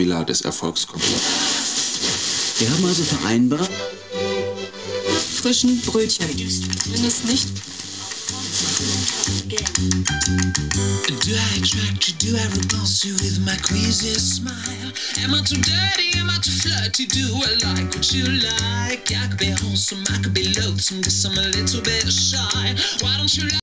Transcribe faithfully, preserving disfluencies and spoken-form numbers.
Fehler des Erfolgs kommt. Wir haben also vereinbart... Frischen Brötchen. Wenn es nicht... Do I attract you? Do I repulse you with my queasy smile? Am I too dirty? Am I too flirty? Do I like what you like? I could be wholesome, I could be loathsome, guess I'm a little bit shy. Why don't you like